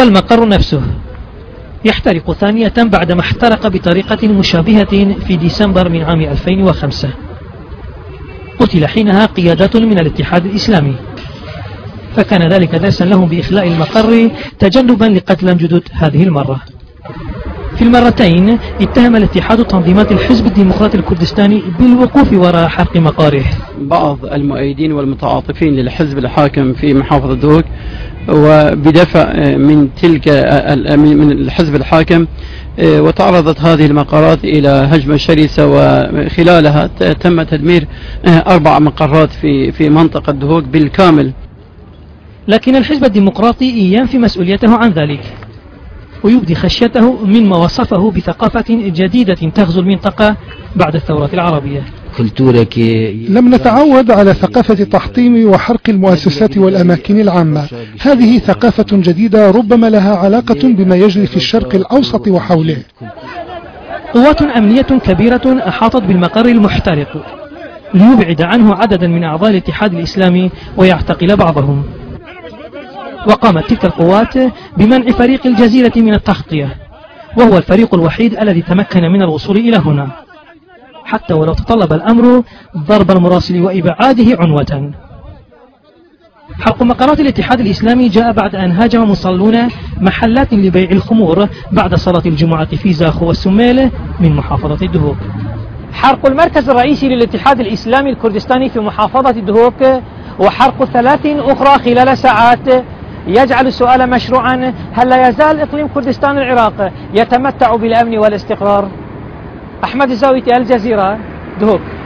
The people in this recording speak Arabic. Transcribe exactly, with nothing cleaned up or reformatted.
هو المقر نفسه يحترق ثانية بعدما احترق بطريقة مشابهة في ديسمبر من عام ألفين وخمسة. قتل حينها قيادات من الاتحاد الإسلامي، فكان ذلك درسا لهم بإخلاء المقر تجنبا لقتل جدد هذه المرة. في المرتين اتهم الاتحاد تنظيمات الحزب الديمقراطي الكردستاني بالوقوف وراء حرق مقاره. بعض المؤيدين والمتعاطفين للحزب الحاكم في محافظة دهوك وبدفع من تلك من الحزب الحاكم، وتعرضت هذه المقرات إلى هجمة شرسة، وخلالها تم تدمير أربع مقرات في في منطقة دهوك بالكامل. لكن الحزب الديمقراطي ينفي مسؤوليته عن ذلك، ويبدي خشيته مما وصفه بثقافة جديدة تغزو المنطقة بعد الثورة العربية. لم نتعود على ثقافة تحطيم وحرق المؤسسات والأماكن العامة. هذه ثقافة جديدة ربما لها علاقة بما يجري في الشرق الأوسط وحوله. قوات أمنية كبيرة أحاطت بالمقر المحترق ليبعد عنه عددا من أعضاء الاتحاد الإسلامي ويعتقل بعضهم. وقامت تلك القوات بمنع فريق الجزيرة من التغطية، وهو الفريق الوحيد الذي تمكن من الوصول إلى هنا، حتى ولو تطلب الأمر ضرب المراسل وإبعاده عنوة. حرق مقرات الاتحاد الإسلامي جاء بعد أن هاجم مصلون محلات لبيع الخمور بعد صلاة الجمعة في زاخو والسميل من محافظة الدهوك. حرق المركز الرئيسي للاتحاد الإسلامي الكردستاني في محافظة الدهوك وحرق ثلاث أخرى خلال ساعات يجعل السؤال مشروعا: هل لا يزال إقليم كردستان العراق يتمتع بالأمن والاستقرار؟ أحمد الزاويتي، الجزيرة، دهوك.